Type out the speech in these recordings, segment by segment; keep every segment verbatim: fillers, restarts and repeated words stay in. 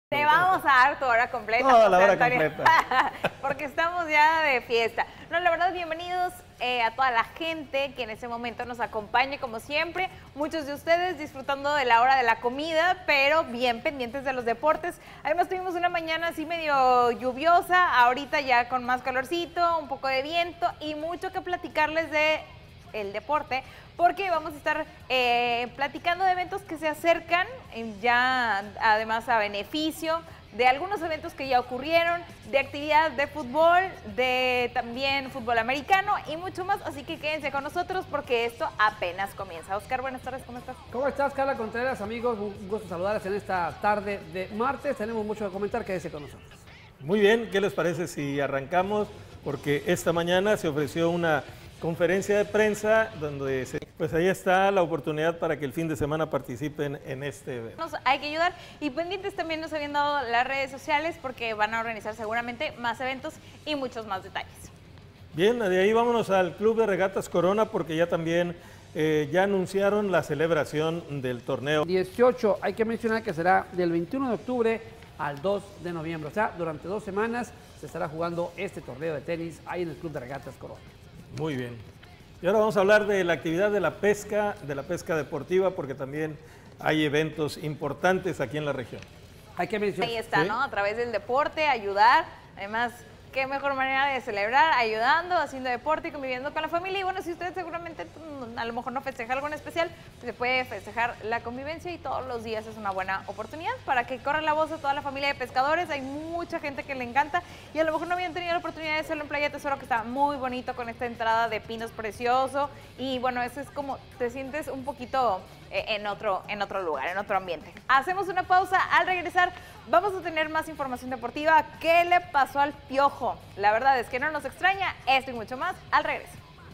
Te vamos a dar tu hora completa. Toda la hora Antonio, completa. porque estamos ya de fiesta. No, la verdad, bienvenidos eh, a toda la gente que en este momento nos acompaña, como siempre. Muchos de ustedes disfrutando de la hora de la comida, pero bien pendientes de los deportes. Además, tuvimos una mañana así medio lluviosa, ahorita ya con más calorcito, un poco de viento y mucho que platicarles de el deporte, porque vamos a estar eh, platicando de eventos que se acercan eh, ya además a beneficio de algunos eventos que ya ocurrieron, de actividad de fútbol, de también fútbol americano y mucho más, así que quédense con nosotros porque esto apenas comienza. Oscar, buenas tardes, ¿cómo estás? ¿Cómo estás, Carla Contreras? Amigos, un gusto saludarles en esta tarde de martes, tenemos mucho que comentar, quédense con nosotros. Muy bien, ¿qué les parece si arrancamos? Porque esta mañana se ofreció una conferencia de prensa donde se, pues ahí está la oportunidad para que el fin de semana participen en este evento. Nos hay que ayudar y pendientes también nos habían dado las redes sociales porque van a organizar seguramente más eventos y muchos más detalles. Bien, de ahí vámonos al Club de Regatas Corona porque ya también eh, ya anunciaron la celebración del torneo. dieciocho, hay que mencionar que será del veintiuno de octubre al dos de noviembre, o sea, durante dos semanas se estará jugando este torneo de tenis ahí en el Club de Regatas Corona. Muy bien. Y ahora vamos a hablar de la actividad de la pesca, de la pesca deportiva, porque también hay eventos importantes aquí en la región. Hay que mencionar. Ahí está, ¿Sí? ¿no? A través del deporte, ayudar, además, qué mejor manera de celebrar, ayudando, haciendo deporte y conviviendo con la familia. Y bueno, si usted seguramente a lo mejor no festeja algo en especial, se puede festejar la convivencia y todos los días es una buena oportunidad para que corra la voz a toda la familia de pescadores. Hay mucha gente que le encanta y a lo mejor no habían tenido la oportunidad de hacerlo en Playa Tesoro, que está muy bonito con esta entrada de pinos precioso. Y bueno, eso es como te sientes un poquito en otro, en otro lugar, en otro ambiente. Hacemos una pausa, al regresar vamos a tener más información deportiva. ¿Qué le pasó al Piojo? La verdad es que no nos extraña, esto y mucho más al regreso.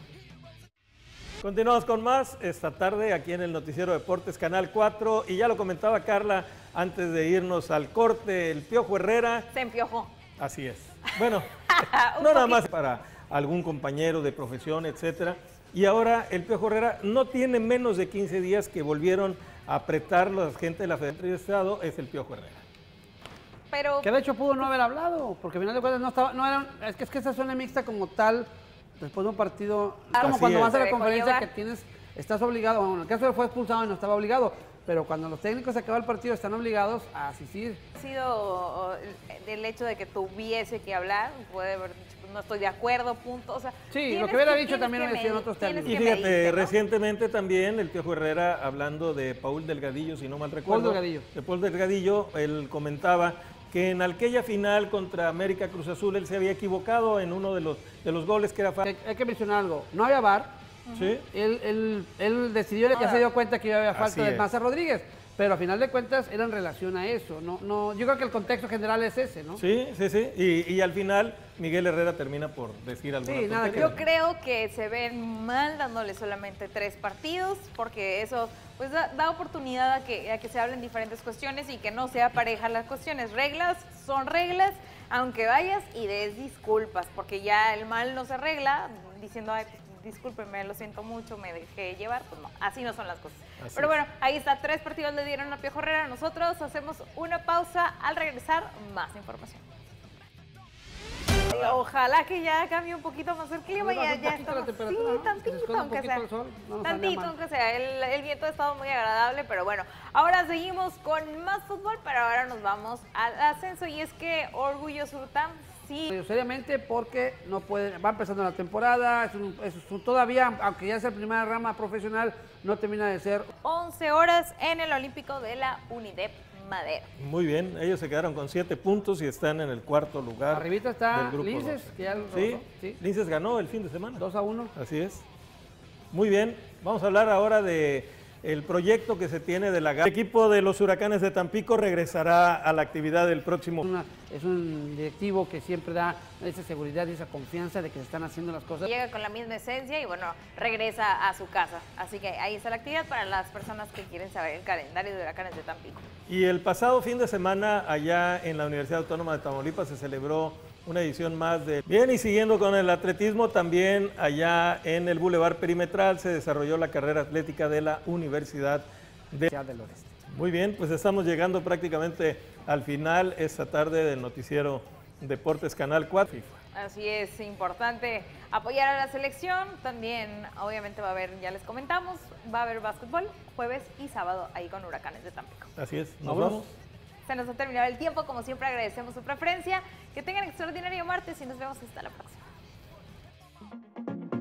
Continuamos con más esta tarde aquí en el Noticiero Deportes Canal cuatro y ya lo comentaba Carla antes de irnos al corte, el Piojo Herrera. Se empiojó. Así es. Bueno, no nada más para algún compañero de profesión, etcétera. Y ahora el Piojo Herrera no tiene menos de quince días que volvieron a apretar la gente de la Federación de Estado, es el Piojo Herrera. Pero Que de hecho pudo no haber hablado, porque al final de cuentas no estaba, no era, es que, es que esa zona mixta como tal, después de un partido, es como Así cuando es. vas a la Se dejó conferencia llevar. que tienes, estás obligado, bueno, en el caso de fue expulsado y no estaba obligado, pero cuando los técnicos acaban el partido están obligados a asistir. ha sido el hecho de que tuviese que hablar, puede haber dicho, no estoy de acuerdo, punto. O sea, Sí, lo tienes que hubiera que- dicho tienes también que lo decía en medir- otros tienes términos. Y que fíjate, medirte, ¿no? recientemente también el Piojo Herrera, hablando de Paul Delgadillo, si no mal recuerdo. Delgadillo. De Paul Delgadillo, él comentaba que en aquella final contra América Cruz Azul él se había equivocado en uno de los, de los goles que era Hay, fácil. hay que mencionar algo, no había V A R, ¿Sí? él, él, él decidió, ya se dio cuenta que había falta Así de es. Maza Rodríguez, pero a final de cuentas era en relación a eso, no, no, yo creo que el contexto general es ese, ¿no? Sí, sí, sí. Y, y al final Miguel Herrera termina por decir alguna Sí, nada tontería. Yo creo que se ven mal dándole solamente tres partidos, porque eso pues da, da oportunidad a que, a que se hablen diferentes cuestiones y que no sea pareja las cuestiones. Reglas son reglas, aunque vayas y des disculpas, porque ya el mal no se arregla diciendo, ay, pues, discúlpeme, lo siento mucho, me dejé llevar. Pues no, así no son las cosas. Así Pero es. bueno, ahí está, tres partidos le dieron a Piojo Herrera. Nosotros hacemos una pausa, al regresar más información. Ojalá que ya cambie un poquito más el clima, Baja ya, un ya poquito la estamos, temperatura, sí, ¿no? Que se tantito, esconda un aunque poquito sea, el sol, no nos haría tantito, mal. aunque sea, el, el viento ha estado muy agradable, pero bueno, ahora seguimos con más fútbol, pero ahora nos vamos al ascenso, y es que Orgullo Surtam sí. Pero seriamente porque no puede, va empezando la temporada, es un- es un- todavía, aunque ya es la primera rama profesional, no termina de ser. once horas en el Olímpico de la UNIDEP Madero. Muy bien, ellos se quedaron con siete puntos y están en el cuarto lugar. Arribita está del grupo Linces, doce. que ya lo Sí, rozó, sí. Linces ganó el fin de semana. dos a uno. Así es. Muy bien, vamos a hablar ahora de el proyecto que se tiene de la G A M. El equipo de los Huracanes de Tampico regresará a la actividad del próximo. Una- es un directivo que siempre da esa seguridad y esa confianza de que se están haciendo las cosas. Llega con la misma esencia y bueno, regresa a su casa. Así que ahí está la actividad para las personas que quieren saber el calendario de Huracanes de Tampico. Y el pasado fin de semana allá en la Universidad Autónoma de Tamaulipas se celebró una edición más de... Bien, y siguiendo con el atletismo, también allá en el Boulevard Perimetral se desarrolló la carrera atlética de la Universidad de... del Oeste. Muy bien, pues estamos llegando prácticamente al final esta tarde del noticiero Deportes Canal cuatro FIFA. Así es, importante apoyar a la selección. También, obviamente, va a haber, ya les comentamos, va a haber básquetbol jueves y sábado ahí con Huracanes de Tampico. Así es, nos Vámonos. vamos. Se nos ha terminado el tiempo, como siempre agradecemos su preferencia. Que tengan extraordinario martes y nos vemos hasta la próxima.